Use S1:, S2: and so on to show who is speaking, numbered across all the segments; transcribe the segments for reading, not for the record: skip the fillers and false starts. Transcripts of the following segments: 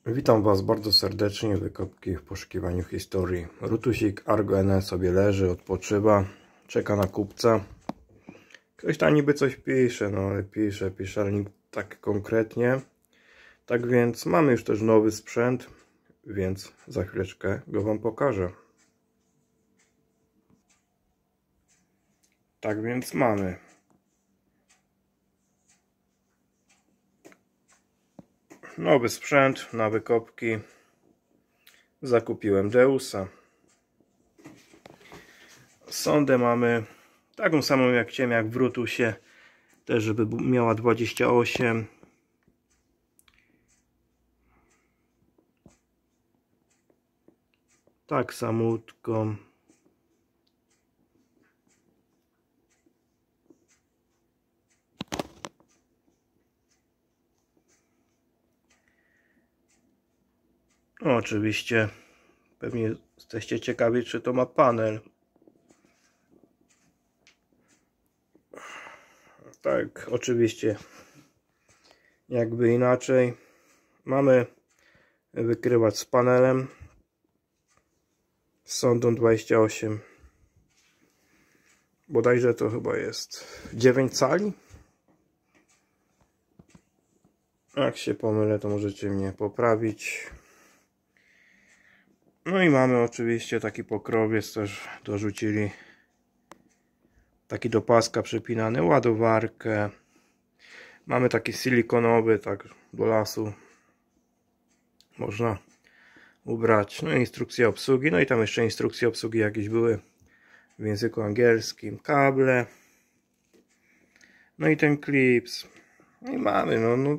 S1: Witam Was bardzo serdecznie, wykopki w poszukiwaniu historii. Rutusik Argo NE sobie leży, odpoczywa, czeka na kupca. Ktoś tam niby coś pisze, no ale pisze, ale nie tak konkretnie. Tak więc mamy już też nowy sprzęt, więc za chwileczkę go Wam pokażę. Tak więc mamy nowy sprzęt na wykopki. Zakupiłem Deusa. Sondę mamy taką samą jak chciałem, jak w Rutusie, też żeby miała 28. Tak samutką. No, oczywiście pewnie jesteście ciekawi, czy to ma panel. Tak, oczywiście jakby inaczej. Mamy wykrywacz z panelem, z sondą 28. Bodajże to chyba jest 9 cali. Jak się pomylę, to możecie mnie poprawić. No i mamy oczywiście taki pokrowiec, też dorzucili taki do paska przypinany, ładowarkę. Mamy taki silikonowy, tak do lasu można ubrać. No i instrukcja obsługi, no i tam jeszcze instrukcje obsługi jakieś były w języku angielskim. Kable. No i ten klips. I mamy, no.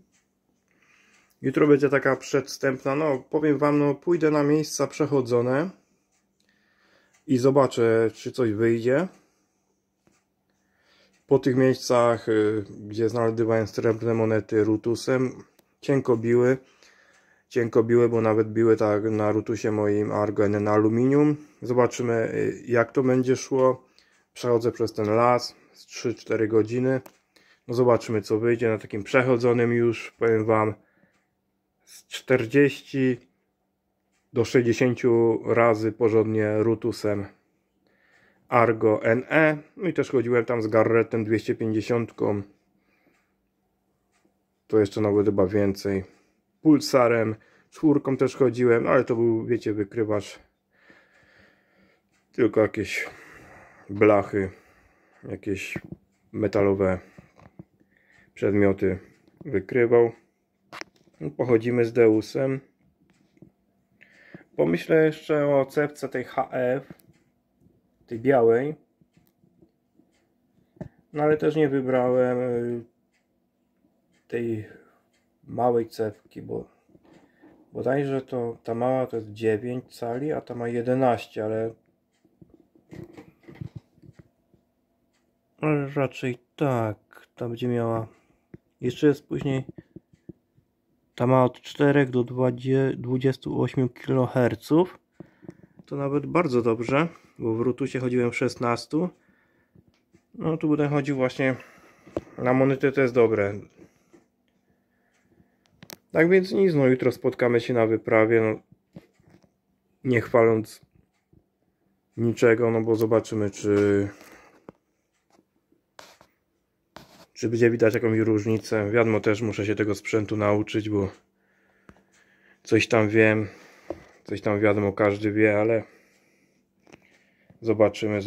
S1: Jutro będzie taka przedwstępna, no powiem Wam, no pójdę na miejsca przechodzone i zobaczę, czy coś wyjdzie. Po tych miejscach, gdzie znajdowałem srebrne monety Rutusem, cienko biły, bo nawet biły tak na Rutusie moim Argo NE na aluminium. Zobaczymy, jak to będzie szło. Przechodzę przez ten las z 3-4 godziny. No zobaczymy, co wyjdzie na takim przechodzonym już, powiem Wam, z 40 do 60 razy porządnie Rutusem Argo NE. No i też chodziłem tam z Garrettem 250. To jeszcze nawet chyba więcej. Pulsarem 4 też chodziłem, ale to był, wiecie, wykrywacz. Tylko jakieś blachy, jakieś metalowe przedmioty wykrywał. Pochodzimy z Deusem. Pomyślę jeszcze o cewce tej HF, tej białej. No ale też nie wybrałem tej małej cewki, bo bodajże to ta mała to jest 9 cali, a ta ma 11, ale raczej tak, ta będzie miała, jeszcze jest później, ta ma od 4 do 28 kHz. To nawet bardzo dobrze, bo w Rutusie chodziłem w 16. No tu będę chodził właśnie na monety, to jest dobre. Tak więc nic, no jutro spotkamy się na wyprawie, no nie chwaląc niczego, no bo zobaczymy, czy będzie widać jakąś różnicę. Wiadomo, też muszę się tego sprzętu nauczyć, bo coś tam wiem, coś tam wiadomo, każdy wie, ale zobaczymy.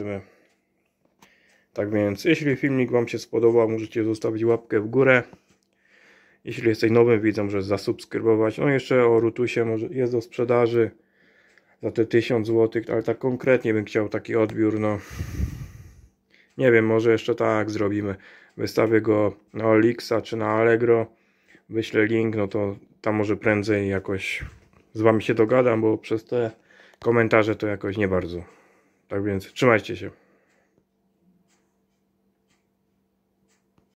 S1: Tak więc, jeśli filmik Wam się spodobał, możecie zostawić łapkę w górę. Jeśli jesteś nowym widzem, możesz zasubskrybować. No jeszcze o Rutusie może jest do sprzedaży za te 1000 zł, ale tak konkretnie bym chciał taki odbiór, no nie wiem, może jeszcze tak zrobimy. Wystawię go na Olixa czy na Allegro. Wyślę link, no to tam może prędzej jakoś z Wami się dogadam, bo przez te komentarze to jakoś nie bardzo. Tak więc trzymajcie się.